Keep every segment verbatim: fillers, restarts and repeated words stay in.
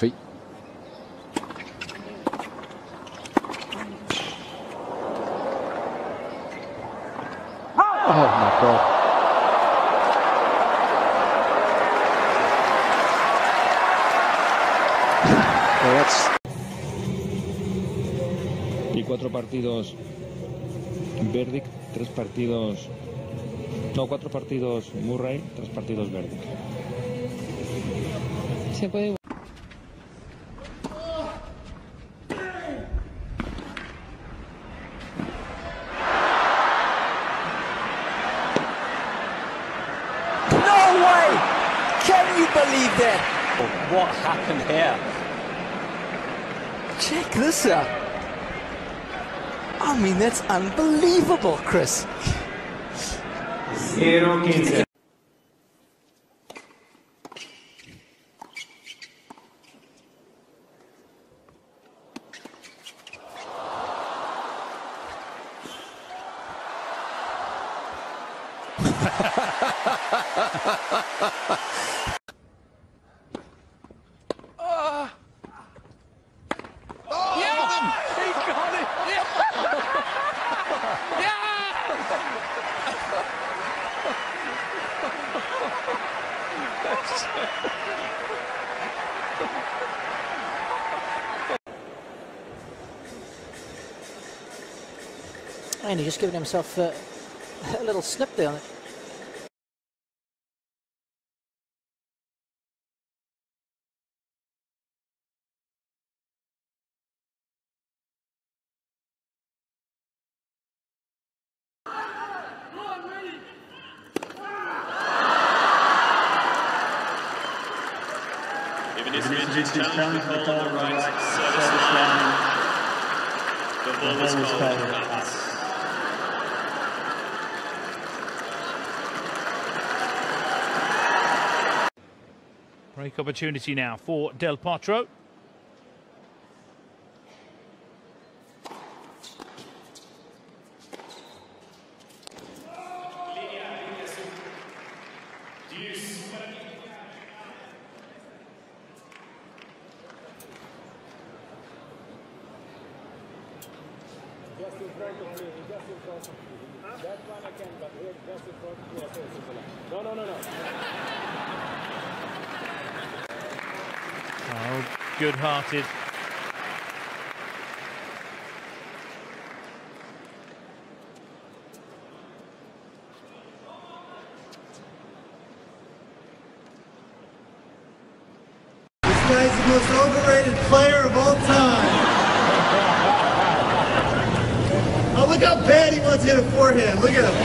Murphy. Oh my God. Well, that's... Y cuatro partidos Verdict, tres partidos... No, cuatro partidos Murray, tres partidos Verdict. Se puede... Can you believe that? What happened here? Check this out. I mean, that's unbelievable, Chris. Zero quince. And he's just giving himself uh, a little snip there on it. Even if it's challenged the ball on the right service line, the ball is called out. Break opportunity now for Del Potro. Just in front of me, just in front of me. That one I can, but here, just in front of me, I say something like, no, no, no, no. Oh, good-hearted. This guy's the most overrated player of all time. Oh, look how bad he wants to hit a forehand. Look at him.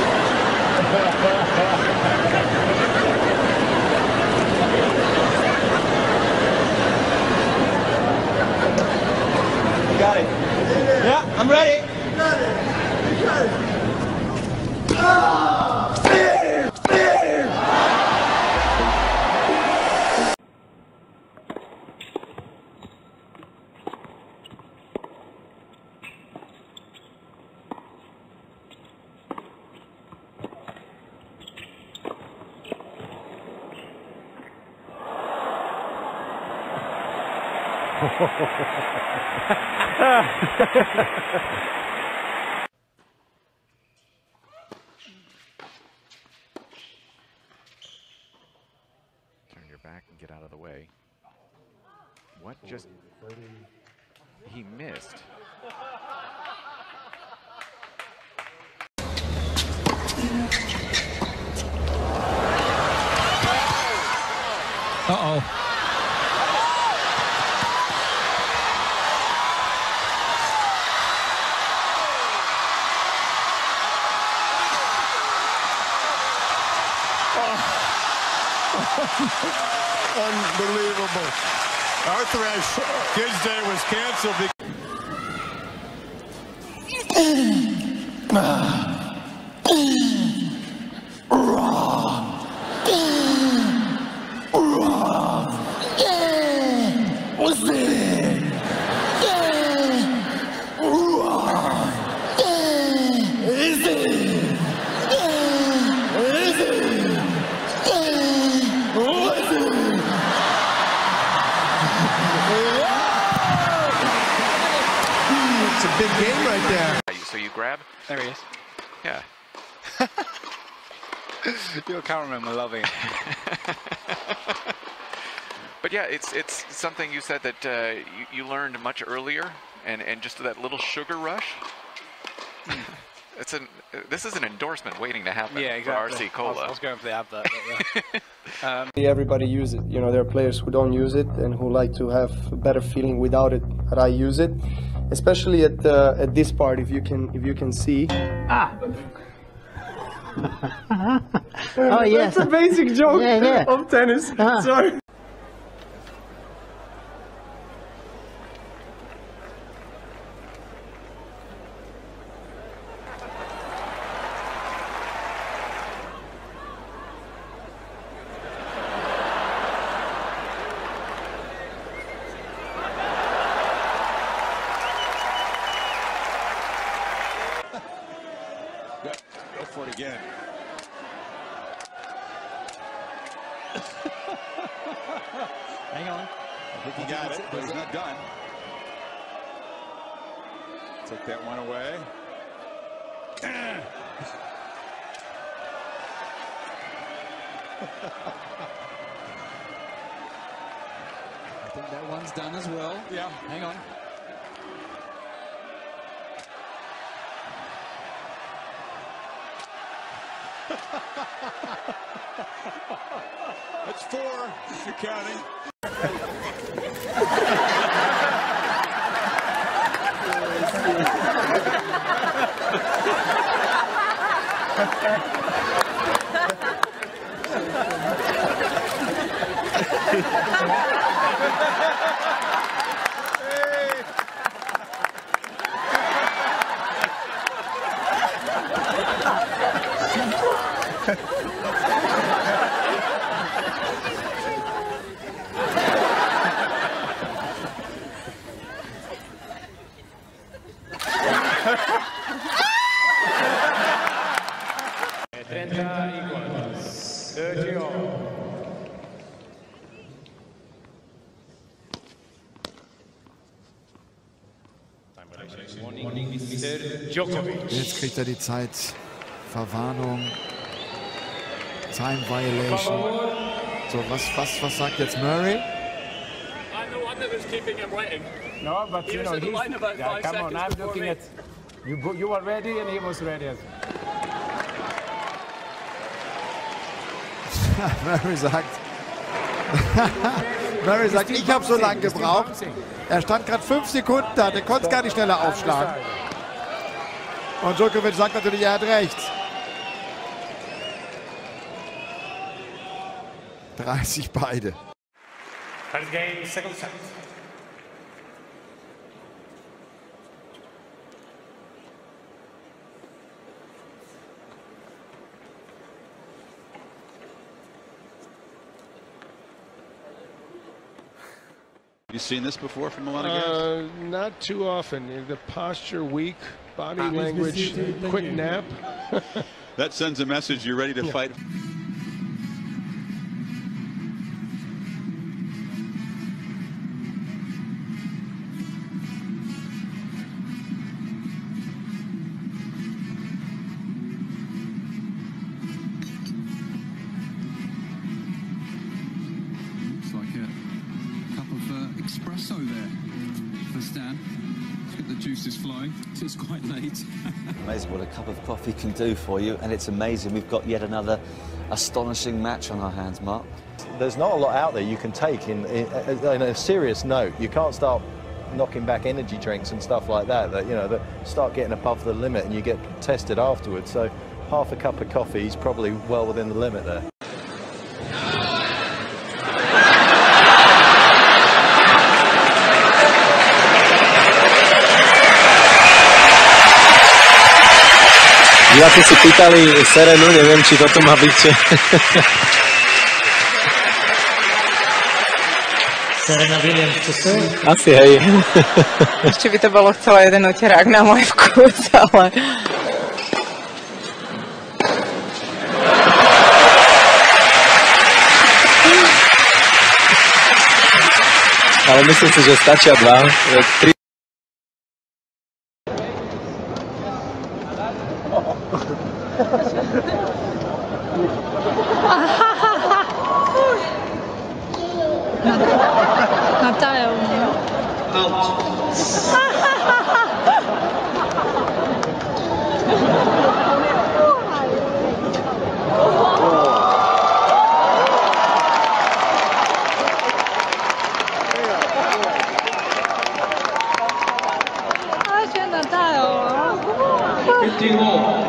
Got it. Yeah, I'm ready. You got it. You got it. Oh! Bam! Bam! Turn your back and get out of the way. What just... He missed. Uh-oh. Unbelievable. Arthur Ashe, his day was canceled because It's a big game right there. So you grab? There he is. Yeah. Your cameraman will love it. But yeah, it's it's something you said that uh, you, you learned much earlier, and, and just that little sugar rush. It's an this is an endorsement waiting to happen. Yeah, exactly. For R C Cola. I was, I was going for the advert. But yeah. um, Everybody use it. You know, there are players who don't use it and who like to have a better feeling without it. But I use it, especially at uh, at this part. If you can, if you can see. Ah. Oh yes. That's a basic joke yeah, yeah. of tennis. Ah. Sorry. Go for it again. Hang on. I think he got it, but he's not done. Take that one away. I think that one's done as well. Yeah. Hang on. That's four, if you're counting. Jetzt kriegt er die Zeit. Verwarnung. Time Violation. So, was, was, was sagt jetzt Murray? I'm the one that was keeping him waiting. No, but he you was know, at the he's, line about yeah, five come on, seconds I'm before looking me. at, you, go- you were ready and he was ready. Murray sagt, Murray sagt, ich habe so lange gebraucht. Er stand gerade fünf Sekunden da, der konnte gar nicht schneller aufschlagen. Und Djokovic sagt natürlich, er hat recht. dreißig beide. First game, second set. You seen this before from a lot of Uh, guys? not too often. The posture weak, body language, quick nap. That sends a message you're ready to Yeah. fight. Looks like a cup of uh, espresso there for Stan. Let's get the juices flowing. It's quite late. Amazing what a cup of coffee can do for you, and it's amazing we've got yet another astonishing match on our hands, Mark. There's not a lot out there you can take in, in, in a serious note. You can't start knocking back energy drinks and stuff like that, that you know, that start getting above the limit and you get tested afterwards. So half a cup of coffee is probably well within the limit there. Diváci si pýtali Serenu, neviem, či toto má byť. Serena Williams, čo sú? Asi, hej. Ešte by to bolo celé jeden oterák na môj vkus, ale... A ale myslím si, že stačia dva. Tri... Natalia. fifteen all.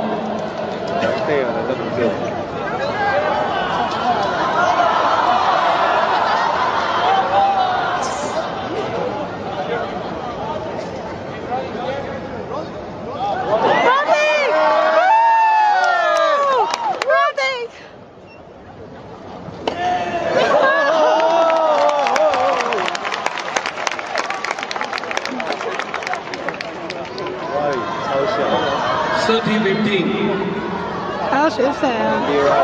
thirteen fifteen. 还要谁谁啊？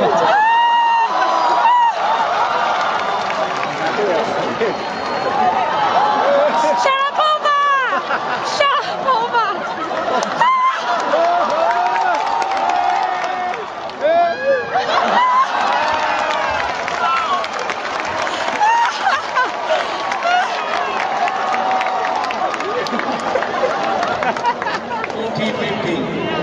Sharapova! Sharapova! fourteen fifteen.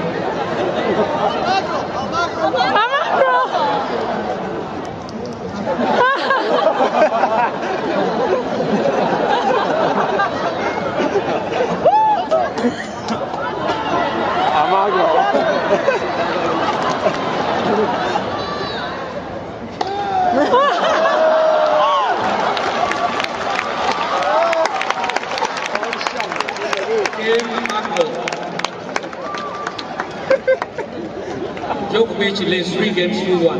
Djokovic leads three games to one.